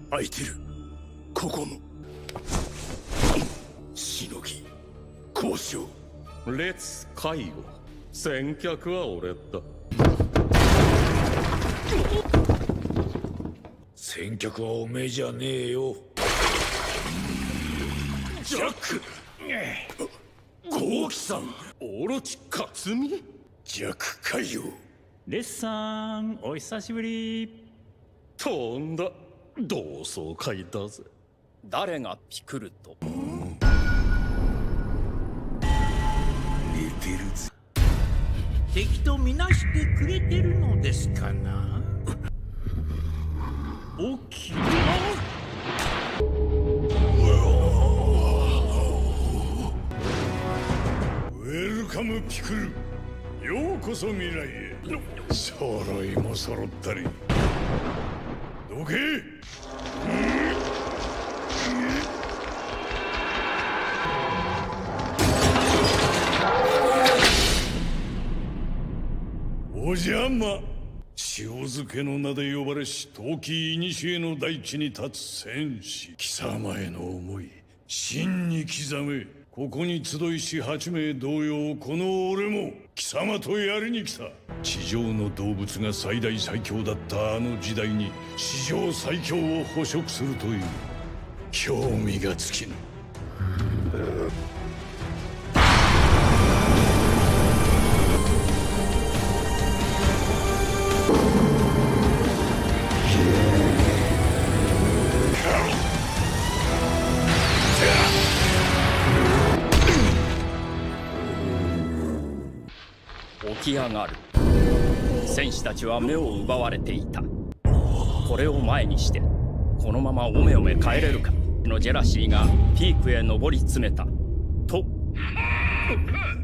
空いてる。ここもしのぎ交渉。 列介護。先客は俺だ。 先客はおめえじゃねえよ。ジャックゴーキさん。 オロチ克実。 ジャック海洋。 レッさん、お久しぶり。 とんだ同窓会だぜ。 誰がピクルと？ 寝てるぜ。 敵とみなしてくれてるのですかな。 起きろ。 ウェルカムピクル。ようこそ未来へ。揃いも揃ったり。どけ。お邪魔。塩漬けの名で呼ばれし陶器古の大地に立つ戦士。貴様への思い真に刻め。ここに集いし8名同様、この俺も貴様とやりに来た。地上の動物が最大最強だったあの時代に史上最強を捕食するという興味が尽きぬ。 起き上がる。戦士たちは目を奪われていた。これを前にしてこのままおめおめ帰れるかのジェラシーがピークへ上り詰めたと